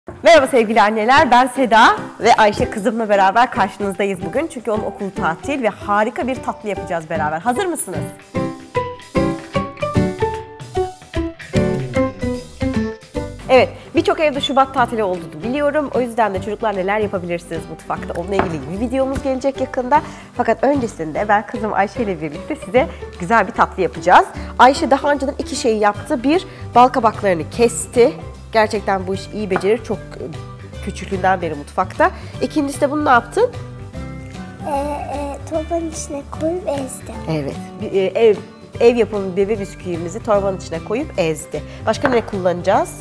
Merhaba sevgili anneler, ben Seda ve Ayşe kızımla beraber karşınızdayız bugün. Çünkü onun okulu tatil ve harika bir tatlı yapacağız beraber. Hazır mısınız? Evet, birçok evde Şubat tatili olduğunu biliyorum. O yüzden de çocuklar neler yapabilirsiniz mutfakta, onunla ilgili bir videomuz gelecek yakında. Fakat öncesinde ben kızım Ayşe ile birlikte size güzel bir tatlı yapacağız. Ayşe daha önceden iki şeyi yaptı. Bir, bal kabaklarını kesti. Gerçekten bu işi iyi becerir. Çok küçüklüğünden beri mutfakta. İkincisi de bunu ne yaptın? Torbanın içine koyup ezdim. Evet. Ev yapımı bebe bisküvimizi torbanın içine koyup ezdi. Başka ne kullanacağız?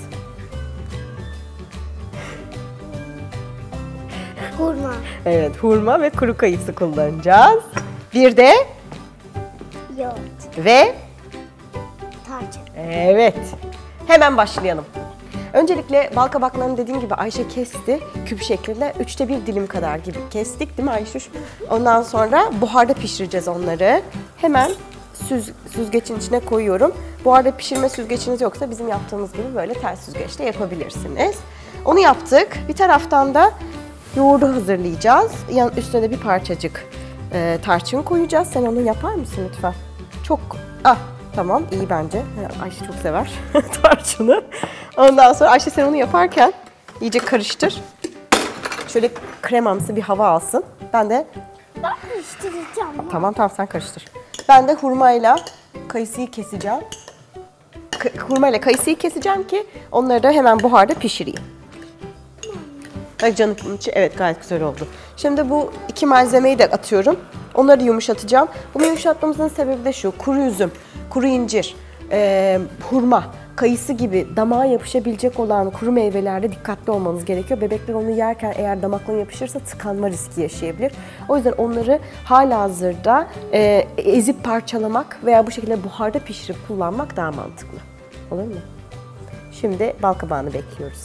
Hurma. Evet, hurma ve kuru kayısı kullanacağız. Bir de Yoğurt. ve Tarçın. evet. Hemen başlayalım. Öncelikle bal kabaklarını dediğim gibi Ayşe kesti. Küp şeklinde 1/3 dilim kadar gibi kestik değil mi Ayşe? Ondan sonra buharda pişireceğiz onları. Hemen süzgecin içine koyuyorum. Buharda pişirme süzgeciniz yoksa bizim yaptığımız gibi böyle tel süzgeçle yapabilirsiniz. Onu yaptık. Bir taraftan da yoğurdu hazırlayacağız. Üstüne de bir parçacık tarçın koyacağız. Sen onu yapar mısın lütfen? Çok... Tamam, iyi bence. Ayşe çok sever tarçını. Ondan sonra Ayşe sen onu yaparken iyice karıştır. Şöyle kremamsı bir hava alsın. Ben de... Ben karıştıracağım. Tamam sen karıştır. Ben de hurmayla kayısıyı keseceğim. Hurmayla kayısıyı keseceğim ki onları da hemen buharda pişireyim. Bak canım içi evet gayet güzel oldu. Şimdi bu iki malzemeyi de atıyorum. Onları yumuşatacağım. Bunu yumuşatmamızın sebebi de şu. Kuru üzüm, kuru incir, hurma, kayısı gibi damağa yapışabilecek olan kuru meyvelerde dikkatli olmanız gerekiyor. Bebekler onu yerken eğer damaklarına yapışırsa tıkanma riski yaşayabilir. O yüzden onları halihazırda ezip parçalamak veya bu şekilde buharda pişirip kullanmak daha mantıklı. Olur mu? Şimdi bal kabağını bekliyoruz.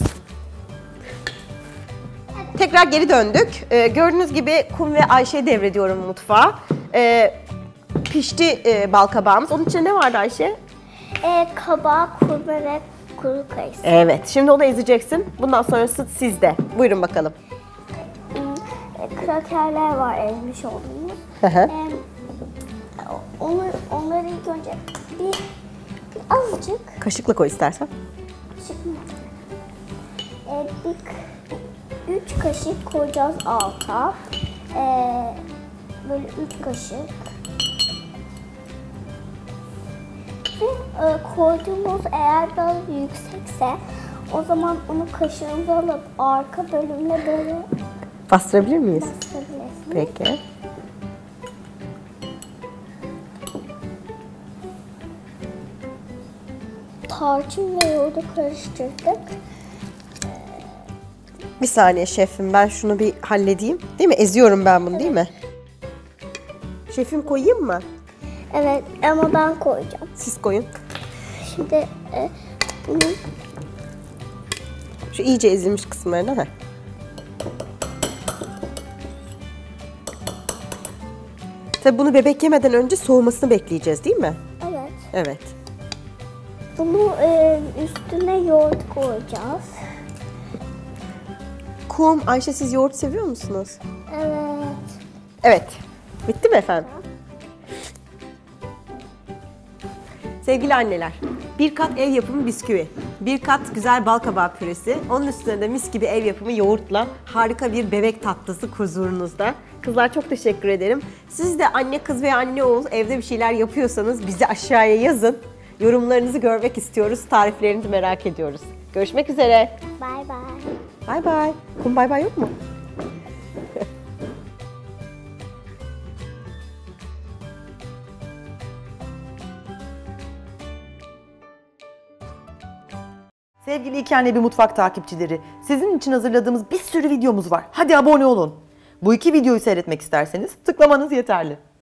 Tekrar geri döndük. Gördüğünüz gibi kum ve Ayşe'yi devrediyorum mutfağa. Pişti bal kabağımız. Onun içinde ne vardı Ayşe? Kabak, hurma ve kuru kayısı. Evet. Şimdi onu ezeceksin. Bundan sonrası sizde. Buyurun bakalım. Krakerler var ezmiş olduğumuz. Onları ilk önce bir azıcık Kaşıkla koy istersen. çıkmaz. 3 kaşık koyacağız alta. Böyle 3 kaşık. Ve koyduğumuz eğer biraz yüksekse o zaman onu kaşığımıza alıp arka bölümüne böyle Bastırabilir miyiz? bastırabilirsiniz. Peki. Tarçın ve yoğurdu karıştırdık. Bir saniye şefim, ben şunu bir halledeyim. Değil mi? Eziyorum ben bunu, değil mi? Şefim koyayım mı? Evet ama ben koyacağım. Siz koyun. Şimdi bunu Şu iyice ezilmiş kısımlarına. Tabii bunu bebek yemeden önce soğumasını bekleyeceğiz, değil mi? evet. Evet. Bunu üstüne yoğurt koyacağız. Kum, Ayşe siz yoğurt seviyor musunuz? Evet. Evet. Bitti mi efendim? Sevgili anneler, bir kat ev yapımı bisküvi, bir kat güzel bal kabağı püresi, onun üstüne de mis gibi ev yapımı yoğurtla harika bir bebek tatlısı huzurunuzda. Kızlar çok teşekkür ederim. Siz de anne kız veya anne oğul evde bir şeyler yapıyorsanız bizi aşağıya yazın. Yorumlarınızı görmek istiyoruz, tariflerinizi merak ediyoruz. Görüşmek üzere. Bay bay. Bay bay. Kum bay bay yok mu? Sevgili İki Anne Bir Mutfak takipçileri, sizin için hazırladığımız bir sürü videomuz var. Hadi abone olun. Bu iki videoyu seyretmek isterseniz tıklamanız yeterli.